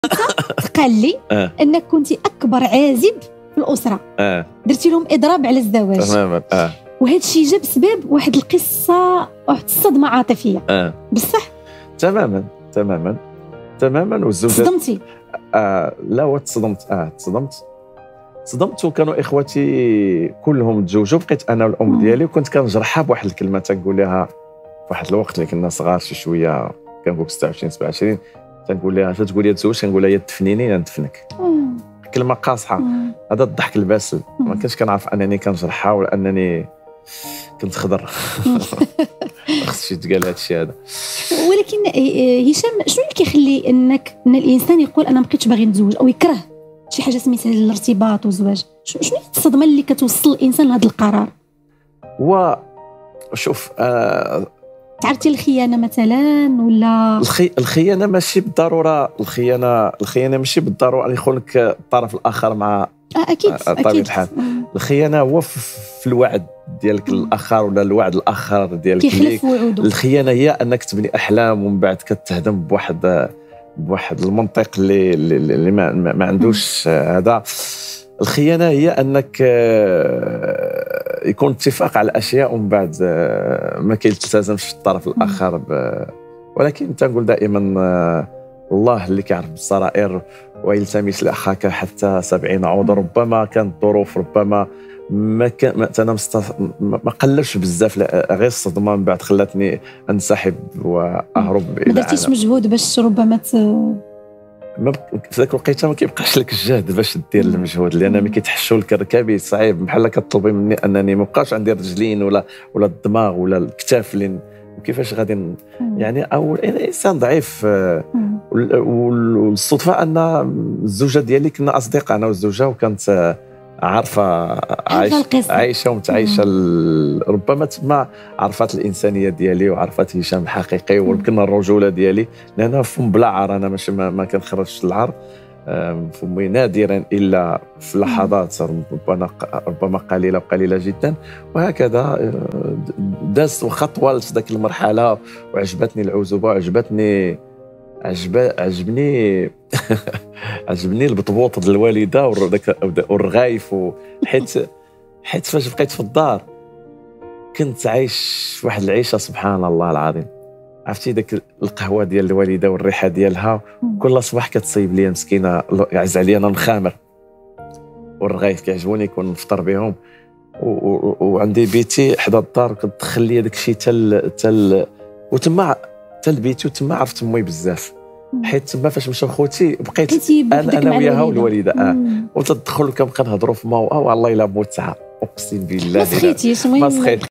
تقال لي انك كنتي اكبر عازب في الاسره. درتي لهم اضراب على الزواج تماما. وهذا الشيء جاب سبب واحد القصه، واحد الصدمه عاطفيه. بصح تماما تماما تماما. والزوجات صدمتي؟ لا تصدمت وكانوا اخواتي كلهم تزوجوا، بقيت انا والام ديالي، وكنت كنجرحها بواحد الكلمه تنقول لها في واحد الوقت اللي كنا صغار شي شويه، كنقول 26 27، تنقول لها تقول لي تزوج، كنقول لها يا تدفنيني يا ندفنك. كلمه قاصحه. هذا الضحك الباسل. ما كنتش كنعرف انني كنجرحها ولا انني كنت خضر. خصش يتقال هذا الشيء هذا. ولكن هشام، شنو اللي كيخلي ان الانسان يقول انا ما بقيتش باغي نتزوج او يكره شي حاجه سميتها الارتباط والزواج؟ شنو هي الصدمه اللي كتوصل الانسان لهذا القرار؟ شوف، تعرفتي الخيانه مثلا ولا الخيانه ماشي بالضروره، الخيانه ماشي بالضروره ان يكون لك الطرف الاخر مع اكيد طبيعه الحال. الخيانه هو في الوعد ديالك الاخر ولا الوعد الاخر ديالك كيخلف وعوده. الخيانه هي انك تبني احلام ومن بعد كتهدم بواحد المنطق اللي ما عندوش هذا. الخيانه هي انك يكون اتفاق على اشياء ومن بعد ما كيلتزمش الطرف الاخر ولكن تنقول دائما الله اللي كيعرف بالسرائر، ويلتمس لاخاك حتى 70 عود. ربما كانت الظروف، ربما ما انا ما قلبش بزاف، غير الصدمه من بعد خلاتني انسحب واهرب الى ما درتيش مجهود باش ربما في ذاك الوقيته ما كيبقاش لك الجهد باش دير المجهود، لان ملي كيتحشوا لك ركابي صعيب، بحال كتطلبي مني انني ما بقاش عندي رجلين ولا الدماغ ولا الكتاف اللي كيفاش غادي يعني. او انسان ضعيف. والصدفه ان الزوجه ديالي كنا اصدقاء انا والزوجه، وكانت عارفه عايشه ومتعايشه. ربما تما عرفت الانسانيه ديالي وعرفت هشام الحقيقي، ويمكن الرجوله ديالي، لان فم بلا عار، انا ماشي ما كنخرجش العار، فمي نادرا الا في لحظات ربما قليله جدا. وهكذا دازت واخا طوالت ذاك المرحله، وعجبتني العزوبه، عجبني البطبوط ديال الوالده والرغايف، حيت فاش بقيت في الدار كنت عايش واحد العيشه سبحان الله العظيم. عرفتي داك القهوه ديال الوالده والريحه ديالها، كل صباح كتصيب لي مسكينه، يعز عليا انا نخامر، والرغايف كيعجبوني يكون نفطر بهم، وعندي بيتي حدا الدار، كتدخل لي داك الشيء وتما بيتي، وتما عرفت امي بزاف، حيت تما فاش مشاو خوتي بقيت انا وياها والوالده. وتدخل كنبقى نهضروا في والله الا موت ساعه، اقسم بالله ما سخيتيش. ما سخيت.